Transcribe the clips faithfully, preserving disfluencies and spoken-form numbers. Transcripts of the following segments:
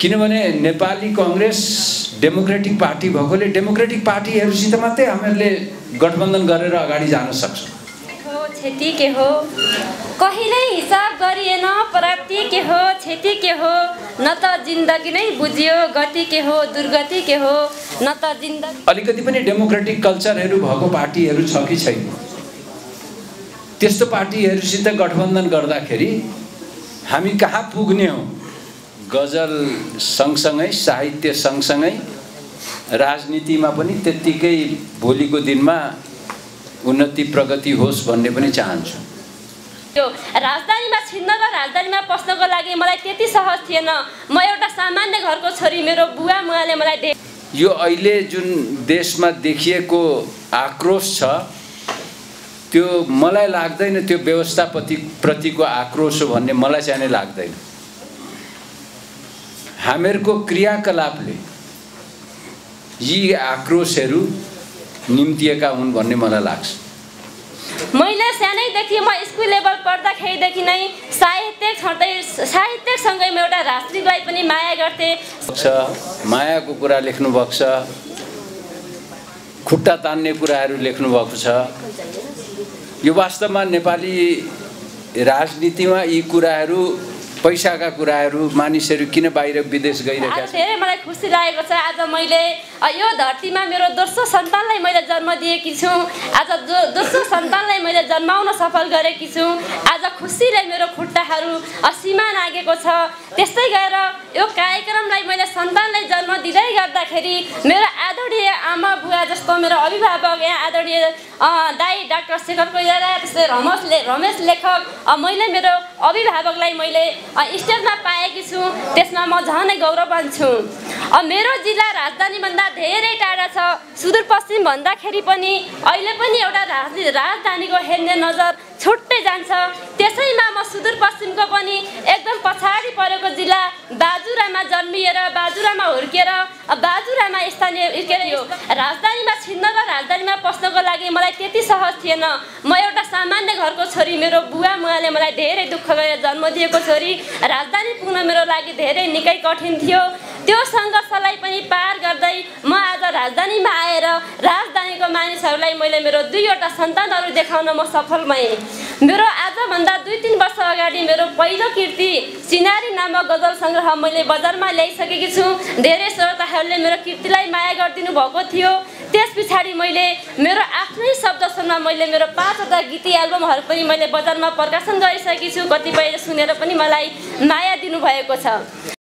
किनभने Nepali Congress democratic party भएकोले democratic पार्टीहरुसित मात्रै हामीले गठबन्धन गरेर अगाडि जान सक्छौं। हो क्षति के हो कहिल्यै हिसाब गरिएन, प्राप्ति के हो क्षति के हो, न त जिन्दगी नै बुझियो गति के हो दुर्गति के हो, न त जिन्दगी। अलिकति पनि डेमोक्रेटिक कल्चरहरु भएको पार्टीहरु छ कि छैन? त्यस्तो पार्टीहरुसित गठबन्धन गर्दाखेरि हामी कहाँ पुग्ने हो? गजल सँगसँगै साहित्य सँगसँगै राजनीतिमा पनि त्यतिकै भोलिको दिनमा उन्नति प्रगति होस् भन्ने पनि चाहन्छु। यो राजधानीमा छिन्न र राजधानीमा पस्नको लागि मलाई त्यति सहज थिएन। म एउटा सामान्य घरको छोरी, मेरो बुवा मुवाले मलाई यो अहिले जुन देशमा देखिएको आक्रोश छ त्यो मलाई लाग्दैन त्यो व्यवस्थापति प्रतिको आक्रोश हो भन्ने मलाई चाहिँ नै लाग्दैन। हामीहरूको क्रियाकलापले यी आक्रोशहरू निम्तिएका हुन् भन्ने मलाई लाग्छ। मैले सानैदेखि म स्कुल लेभल पढ्दाखेरिदेखि नै साहित्य छँदै साहित्यसँगै म एउटा राष्ट्रियलाई पनि माया गर्थेँ। मायाको कुरा लेख्नु भएको छ, खुट्टा तान्ने कुराहरू लेख्नु भएको छ। यो वास्तवमा नेपाली राजनीतिमा यी कुराहरू पैसाका कुराहरू मानिसहरू किन बाहिर विदेश गइरहेका छन्? धेरै मलाई खुसी लागेको छ। आज मैले यो धरतीमा मेरो दोस्रो सन्तानलाई मैले जन्म दिएकी छु। आज दोस्रो सन्तानलाई मैले जन्माउन सफल गरेकी छु। आज खुसीले मेरो खुट्टाहरू सीमा नागेको छ। त्यस्तै गरेर यो कार्यक्रमलाई मैले सन्तानलाई जन्म दिँदै गर्दाखेरि मेरो आदरणीय आमा बुवा जस्तो मेरो अभिभावक यहाँ आदरणीय दाई डाक्टर शेखर कोइराला, त्यस्तै रमेशले रमेश लेखक, मैले मेरो अभिभावकलाई मैले स्टेजमा पाएकी छु। त्यसमा म झनै गौरवान छु। मेरो जिल्ला राजधानीभन्दा धेरै टाढा छ। सुदूरपश्चिम भन्दाखेरि पनि अहिले पनि एउटा राजधानीको हेर्ने नजर छुट्टै जान्छ। त्यसैमा म सुदूरपश्चिमको पनि एकदम पछाडि परेको जिल्ला बाजुरामा जन्मिएर बाजुरामा हुर्केर बाजुरामा स्थानीय हुर्केर यो राजधानीमा छिन्न र राजधानीमा पस्नको लागि मलाई त्यति सहज थिएन। म एउटा सामान्य घरको छोरी, मेरो बुवा मुवाले मलाई धेरै दुःख गरेर जन्म दिएको छोरी। राजधानी पुग्न मेरो लागि धेरै निकै कठिन थियो। त्यो सङ्घर्षलाई पनि पार गर्दै म आज राजधानीमा आएर राजधानीको मानिसहरूलाई मैले मेरो दुईवटा सन्तानहरू देखाउन म सफल भएँ। मेरो आजभन्दा दुई तीन वर्ष अगाडि मेरो पहिलो कृति चिनारी नामक गजल सङ्ग्रह मैले बजारमा ल्याइसकेकी छु। धेरै श्रोताहरूले मेरो कृतिलाई माया गरिदिनु भएको थियो। त्यस पछाडि मैले मेरो आफ्नै शब्दसँग मैले मेरो पाँचवटा गीती एल्बमहरू पनि मैले बजारमा प्रकाशन गरिसकेकी छु। कतिपय सुनेर पनि मलाई माया दिनुभएको छ।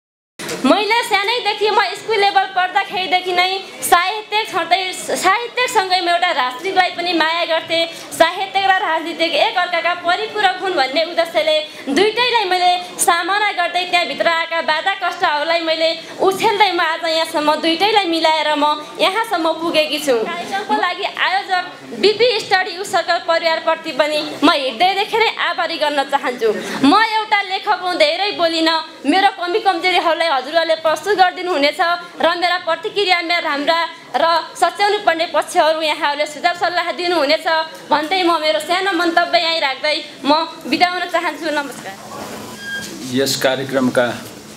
मैले सानैदेखि म स्कुल लेभल पढ्दाखेरिदेखि नै साहित्य छँदै साहित्यसँगै म एउटा राष्ट्रियलाई पनि माया गर्थेँ। साहित्य र राजनीति एकअर्काका परिपूरक हुन् भन्ने उद्देश्यले दुईटैलाई मैले सामना गर्दै त्यहाँभित्र आएका बाधा कष्टहरूलाई मैले उछेल्दै म आज यहाँसम्म दुईटैलाई मिलाएर म यहाँसम्म पुगेकी छु। कार्यक्रमको लागि आयोजक बिपी स्टडी यु सर्कल परिवारप्रति पनि म हृदयदेखि नै आभारी गर्न चाहन्छु। म एउटा लेखक हुँ, धेरै बोलिन। मेरो कमी कमजोरीहरूलाई हजुरहरूले प्रस्तुत गरिदिनु हुनेछ र मेरा प्रतिक्रिया मेरा राम्रा र सच्याउनु पर्ने पक्षहरू यहाँहरूले सुझाव सल्लाह दिनुहुनेछ भन्दै म मेरो सानो मन्तव्य यहीँ राख्दै म बिदा हुन चाहन्छु। नमस्कार। यस कार्यक्रमका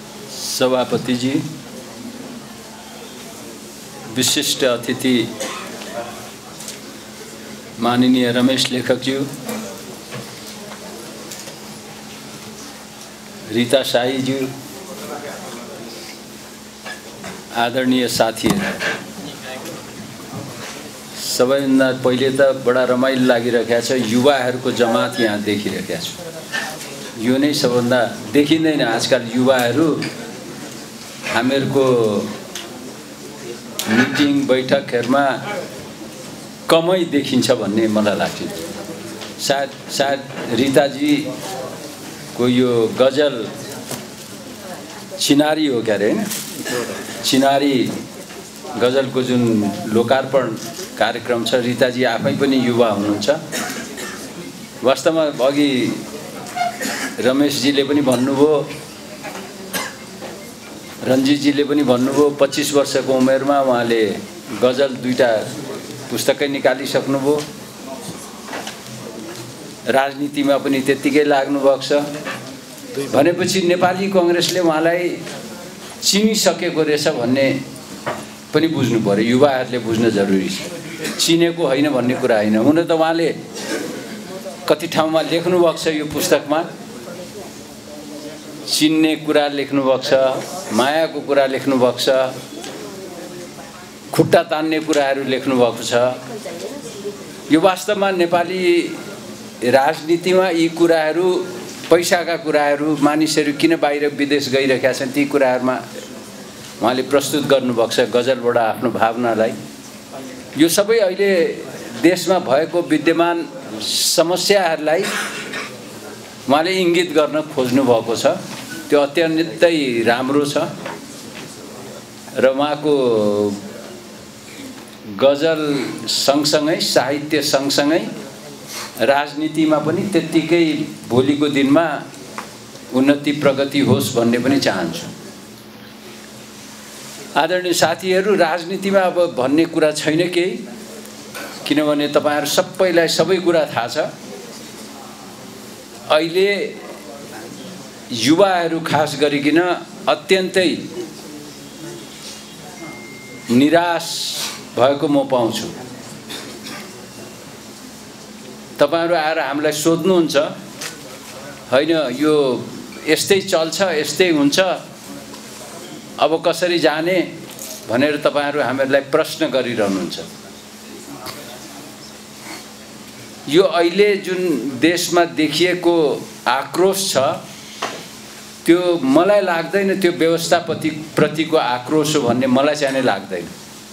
सभापतिजी, विशिष्ट अतिथि माननीय रमेश लेखकज्यू, रीता शाहीज्यू, आदरणीय साथीहरू, सबैभन्दा पहिले त बडा रमाइलो लागिरहेको छ। युवाहरूको जमात यहाँ देखिरहेको छु। यो नै सबभन्दा देखिँदैन। आजकल युवाहरू हामीहरूको मिटिङ बैठकहरूमा कमै देखिन्छ भन्ने मलाई लाग्छ। सायद सायद रीताजीको यो गजल चिनारी हो क्या अरे, चिनारी गजलको जुन लोकार्पण कार्यक्रम छ, रीताजी आफै पनि युवा हुनुहुन्छ। वास्तवमा अघि रमेशजीले पनि भन्नुभयो, रञ्जितजीले पनि भन्नुभयो, पच्चीस वर्षको उमेरमा उहाँले गजल दुईटा पुस्तकै निकालिसक्नुभयो। राजनीतिमा पनि त्यत्तिकै लाग्नु भएको छ भनेपछि नेपाली कांग्रेसले उहाँलाई चिनिसकेको रहेछ भन्ने पनि बुझ्नु पर्यो, युवाहरूले बुझ्न जरुरी छ। चिनेको होइन भन्ने कुरा होइन। हुन त उहाँले कति ठाउँमा लेख्नु भएको छ, यो पुस्तकमा चिन्ने कुरा लेख्नु भएको छ, मायाको कुरा लेख्नु भएको छ, खुट्टा तान्ने कुराहरू लेख्नु भएको छ। यो वास्तवमा नेपाली राजनीतिमा यी कुराहरू, पैसाका कुराहरू, मानिसहरू किन बाहिर विदेश गइरहेका छन्, ती कुराहरूमा उहाँले प्रस्तुत गर्नुभएको छ गजलबाट आफ्नो भावनालाई। यो सबै अहिले देशमा भएको विद्यमान समस्याहरूलाई उहाँले इङ्गित गर्न खोज्नु भएको छ। त्यो अत्यन्तै राम्रो छ र उहाँको गजल सँगसँगै, साहित्य सँगसँगै राजनीतिमा पनि त्यत्तिकै भोलिको दिनमा उन्नति प्रगति होस् भन्ने पनि चाहन्छु। आदरणीय साथीहरू, राजनीतिमा अब भन्ने कुरा छैन केही, किनभने तपाईहरु सबैलाई सबै कुरा थाहा छ। अहिले युवाहरू खास गरिकन अत्यन्तै निराश भएको म पाउँछु। तपाईहरु आएर हामीलाई सोध्नुहुन्छ, हैन यो यस्तै चल्छ, यस्तै हुन्छ, अब कसरी जाने भनेर तपाईहरु हामीलाई प्रश्न गरिरहनुहुन्छ। यो अहिले जुन देशमा देखिएको आक्रोश छ, त्यो मलाई लाग्दैन त्यो व्यवस्थापति प्रतिको आक्रोश हो भन्ने मलाई चाहिँ नै लाग्दैन।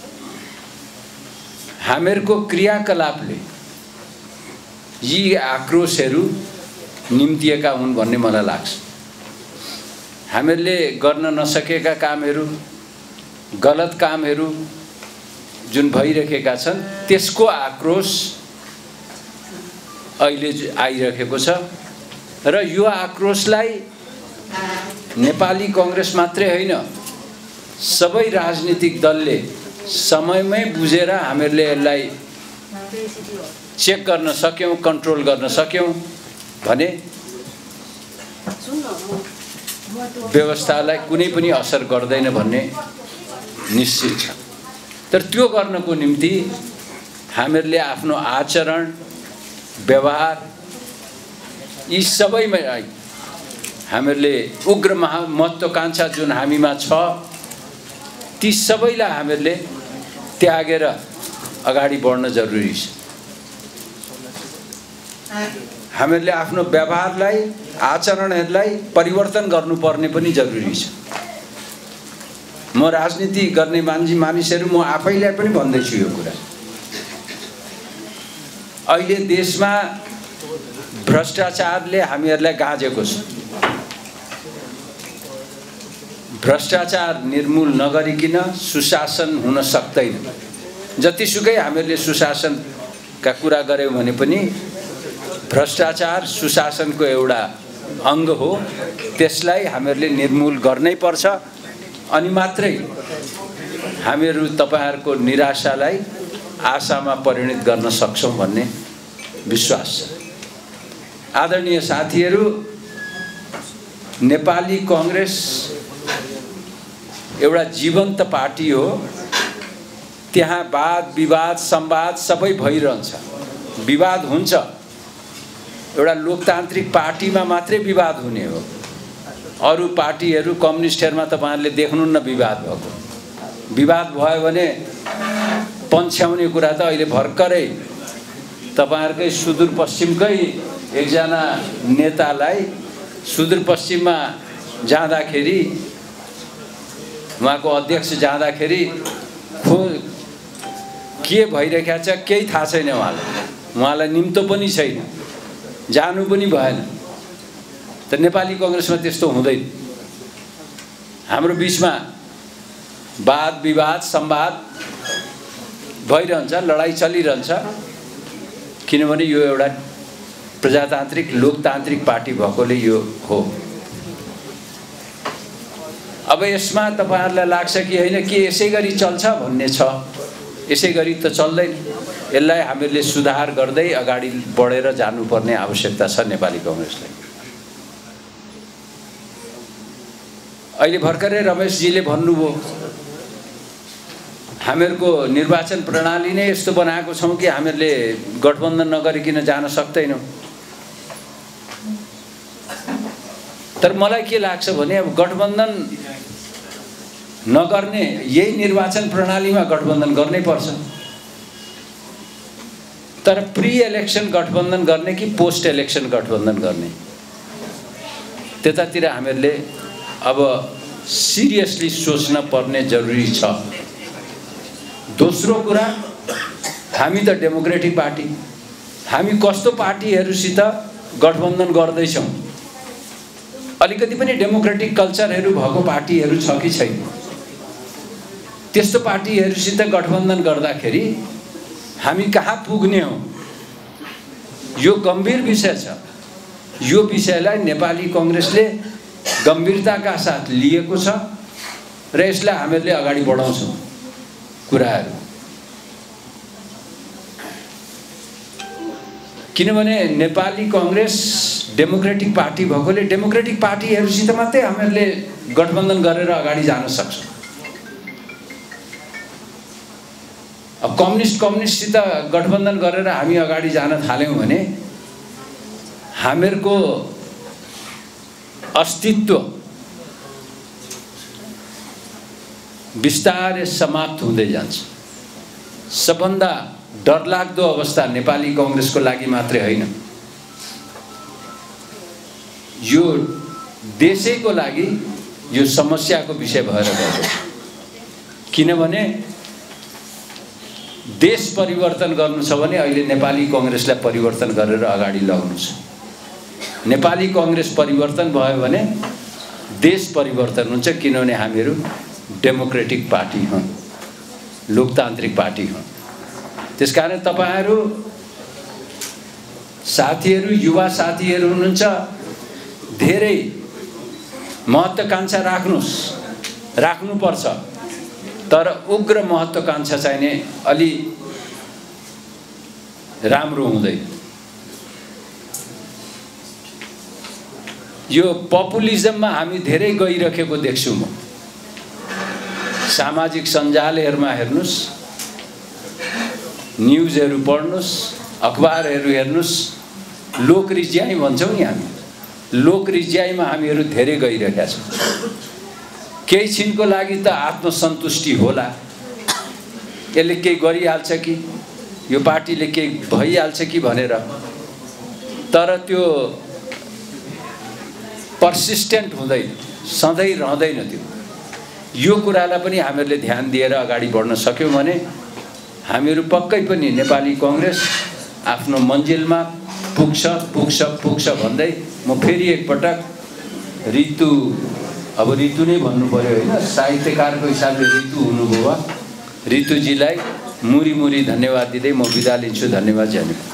हामीहरूको क्रियाकलापले यी आक्रोशहरू निम्तिएका हुन् भन्ने मलाई लाग्छ। हामीहरूले गर्न नसकेका कामहरू, गलत कामहरू जुन भइरहेका छन्, त्यसको आक्रोश अहिले आइरहेको छ र यो आक्रोशलाई नेपाली कांग्रेस मात्रै होइन, सबै राजनीतिक दलले समयमै बुझेर हामीहरूले यसलाई चेक गर्न सक्यौं, कन्ट्रोल गर्न सक्यौं भने व्यवस्थालाई कुनै पनि असर गर्दैन भन्ने निश्चित छ। तर त्यो गर्नको निम्ति हामीहरूले आफ्नो आचरण, व्यवहार यी सबैमा हामीहरूले उग्र महा महत्त्वाकांक्षा जुन हामीमा छ, ती सबैलाई हामीहरूले त्यागेर अगाडि बढ्न जरुरी छ। हामीहरूले आफ्नो व्यवहारलाई, आचरणहरूलाई परिवर्तन गर्नुपर्ने पनि जरुरी छ। म राजनीति गर्ने मान्छे मानिसहरू म आफैलाई पनि भन्दैछु यो कुरा। अहिले देशमा भ्रष्टाचारले हामीहरूलाई गाँजेको छ। भ्रष्टाचार निर्मूल नगरिकन सुशासन हुन सक्दैन। जतिसुकै हामीहरूले सुशासनका कुरा गर्यौं भने पनि भ्रष्टाचार सुशासनको एउटा अंग हो। त्यसलाई हामीहरूले निर्मूल गर्नै पर्छ, अनि मात्रै हामीहरू तपाईहरुको निराशालाई आशामा परिणत गर्न सक्छौं भन्ने विश्वास छ। आदरणीय साथीहरू, नेपाली कांग्रेस एउटा जीवन्त पार्टी हो। त्यहाँ वाद विवाद संवाद सबै भइरहन्छ। विवाद हुन्छ, एउटा लोकतान्त्रिक पार्टीमा मात्रै विवाद हुने हो। अरु पार्टीहरू, कम्युनिस्टहरुमा तपाईहरुले देख्नुहुन्न विवाद भएको। विवाद भयो भने पन्छ्याउने कुरा त अहिले भर्खरै तपाईहरुकै सुदूरपश्चिमकै एकजना नेतालाई सुदूरपश्चिममा जाँदाखेरि, उहाँको अध्यक्ष जाँदाखेरि खो के भइरहेको छ केही थाहा छैन। उहाँलाई उहाँलाई निम्तो पनि छैन, जानु पनि भएन। त नेपाली कांग्रेसमा त्यस्तो हुँदैन। हाम्रो बीचमा वाद विवाद संवाद भइरहन्छ, लडाई चलिरहन्छ, किनभने यो एउटा प्रजातान्त्रिक लोकतान्त्रिक पार्टी भएकोले यो हो। अब यसमा तपाईहरुलाई लाग्छ कि हैन के यसै गरी चल्छ भन्ने छ। यसै गरी त चल्दैन। यसलाई हामीले सुधार गर्दै अगाडि बढेर जानुपर्ने आवश्यकता छ नेपाली कांग्रेसलाई। अहिले भर्खरै रमेशजीले भन्नुभयो हामीहरूको निर्वाचन प्रणाली नै यस्तो बनाएको छौँ कि हामीहरूले गठबन्धन नगरिकन जान सक्दैनौँ। तर मलाई के लाग्छ भने अब गठबन्धन नगर्ने यही निर्वाचन प्रणालीमा गठबन्धन गर्नै पर्छ। तर प्री इलेक्सन गठबन्धन गर्ने कि पोस्ट इलेक्सन गठबन्धन गर्ने त्यतातिर हामीहरूले अब सिरियसली सोच्न पर्ने जरुरी छ। दोस्रो कुरा, हामी त डेमोक्रेटिक पार्टी, हामी कस्तो पार्टीहरूसित गठबन्धन गर्दैछौँ, अलिकति पनि डेमोक्रेटिक कल्चरहरू भएको पार्टीहरू छ कि छैन। त्यस्तो पार्टीहरूसित गठबन्धन गर्दाखेरि हामी कहाँ पुग्ने हो, यो गम्भीर विषय छ। यो विषयलाई नेपाली कांग्रेसले गम्भीरताका साथ लिएको छ र यसलाई हामीहरूले अगाडि बढाउँछौँ कुराहरू। किनभने नेपाली कांग्रेस डेमोक्रेटिक पार्टी भएकोले डेमोक्रेटिक पार्टीहरूसित मात्रै हामीहरूले गठबन्धन गरेर अगाडि जान सक्छौँ। अब कम्युनिस्ट कम्युनिस्टसित गठबन्धन गरेर हामी अगाडि जान थाल्यौँ भने हामीहरूको अस्तित्व बिस्तारै समाप्त हुँदै जान्छ। सबभन्दा डरलाग्दो अवस्था नेपाली कांग्रेसको लागि मात्रै होइन, यो देशैको लागि यो समस्याको विषय भएर गएको छ। किनभने देश परिवर्तन गर्नु छ भने अहिले नेपाली कांग्रेसलाई परिवर्तन गरेर अगाडि लग्नु छ। नेपाली कांग्रेस परिवर्तन भयो भने देश परिवर्तन हुन्छ। किनभने हामीहरू डेमोक्रेटिक पार्टी हौं, लोकतान्त्रिक पार्टी हौं। त्यसकारण तपाईहरु साथीहरु, युवा साथीहरु हुनुहुन्छ, धेरै महत्त्वकांक्षा राख्नुस्, राख्नुपर्छ। तर उग्र महत्त्वकांक्षा चाहिने अलि राम्रो हुँदैन। यो पपुलिजममा हामी धेरै गइरहेको देख्छु म। सामाजिक सञ्जालहरुमा हेर्नुस्, न्यूजहरु पढ्नुस्, अखबारहरु हेर्नुस्, लोकरिज्याइ भन्छौं नि हामी, लोकरिज्याइमा हामीहरु धेरै गइरहेका छौं। केही छिनको लागि त आत्मसन्तुष्टि होला, यसले केही गरिहाल्छ कि, यो पार्टीले केही भइहाल्छ कि भनेर। तर त्यो पर्सिस्टेन्ट हुँदैन, सधैँ रहँदैन त्यो। यो कुरालाई पनि हामीहरूले ध्यान दिएर अगाडि बढ्न सक्यौं भने हामीहरू पक्कै पनि नेपाली कांग्रेस आफ्नो मन्जिलमा पुग्छ पुग्छ पुग्छ भन्दै म फेरि एकपटक ऋतु, अब ऋतु नै भन्नु पर्यो हैन, साहित्यकारको हिसाबले ऋतु हुनुभयो, ऋतुजीलाई मुरी मुरी धन्यवाद दिँदै म बिदा लिन्छु। धन्यवाद।